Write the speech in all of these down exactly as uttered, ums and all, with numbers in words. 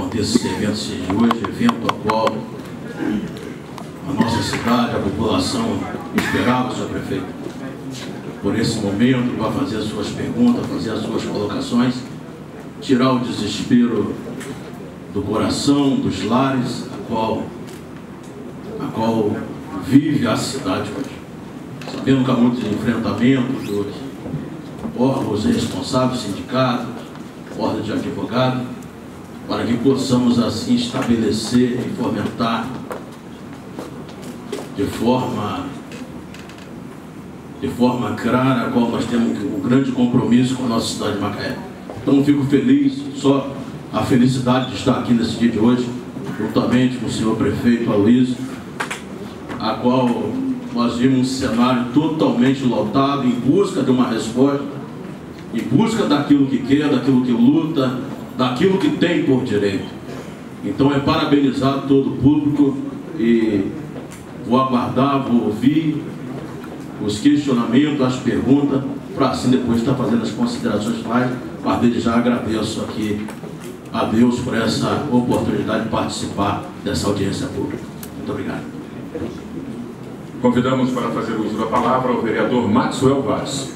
aconteça esse evento de hoje, evento ao qual a nossa cidade, a população esperava, senhor prefeito, por esse momento, para fazer as suas perguntas, fazer as suas colocações, tirar o desespero do coração, dos lares, a qual, a qual vive a cidade hoje. Sabendo que há muitos enfrentamentos dos órgãos responsáveis, sindicatos, ordem de advogados, para que possamos assim estabelecer e fomentar de forma, de forma clara a qual nós temos um grande compromisso com a nossa cidade de Macaé. Então fico feliz, só a felicidade de estar aqui nesse dia de hoje, juntamente com o senhor prefeito Aloysio, a qual nós vimos um cenário totalmente lotado, em busca de uma resposta, em busca daquilo que quer, daquilo que luta, daquilo que tem por direito. Então é parabenizar todo o público e vou aguardar, vou ouvir os questionamentos, as perguntas, para assim depois estar fazendo as considerações finais. Mas desde já agradeço aqui a Deus por essa oportunidade de participar dessa audiência pública. Muito obrigado. Convidamos para fazer uso da palavra o vereador Maxwell Vaz.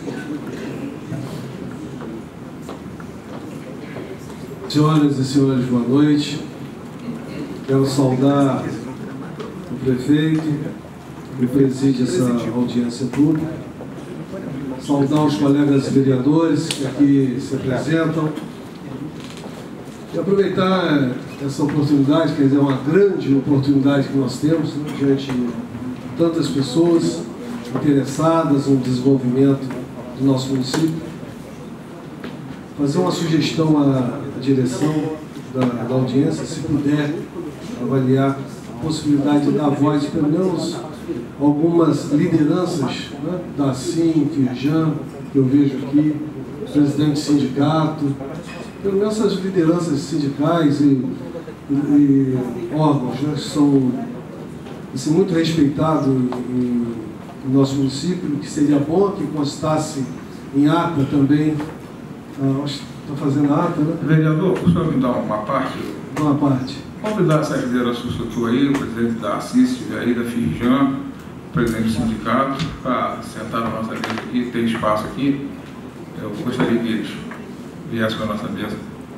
Senhoras e senhores, boa noite. Quero saudar o prefeito que preside essa audiência pública, saudar os colegas vereadores que aqui se apresentam e aproveitar essa oportunidade, quer dizer, uma grande oportunidade que nós temos, né, diante de tantas pessoas interessadas no desenvolvimento do nosso município, fazer uma sugestão à direção da, da audiência, se puder avaliar a possibilidade de dar voz, pelo menos algumas lideranças, né, da SIM, Firjan, que eu vejo aqui, presidente de sindicato, pelo menos essas lideranças sindicais e, e, e órgãos, né, que são assim, muito respeitados em, em nosso município, que seria bom que constasse em ata também. Ah, está fazendo a ata, né? Vereador, o senhor me dá uma parte? Uma parte. Convidar essa liderança do setor aí, o presidente da Assis, aí da Firjan, o presidente do sindicato, para sentar na nossa mesa aqui, tem espaço aqui. Eu gostaria que eles viessem para a nossa mesa.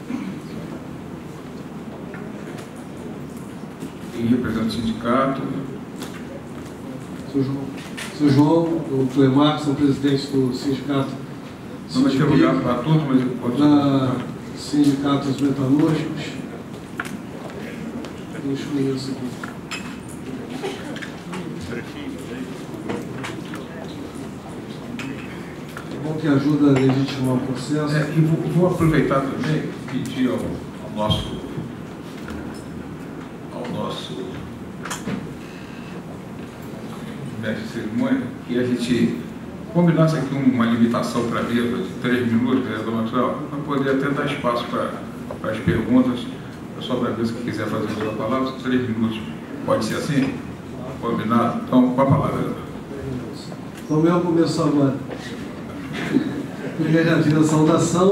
E representante do sindicato. Seu João, seu João, o Clemar, são presidentes do sindicato. Não vai ter lugar para todos, mas ele pode. Da sindicatos metalúrgicos. Deixa eu ver isso aqui. É bom que ajuda a legitimar o processo. É, e vou, vou aproveitar também e pedir ao, ao nosso ao nosso mestre de cerimônia que a gente combinasse aqui uma limitação para a mesa de três minutos, vereador Maxwell, para poder até dar espaço para, para as perguntas. Só para a mesa que quiser fazer uso da palavra, três minutos. Pode ser assim? Combinado? Então, com a palavra, vereador. Então, eu começo agora. Primeira, a saudação.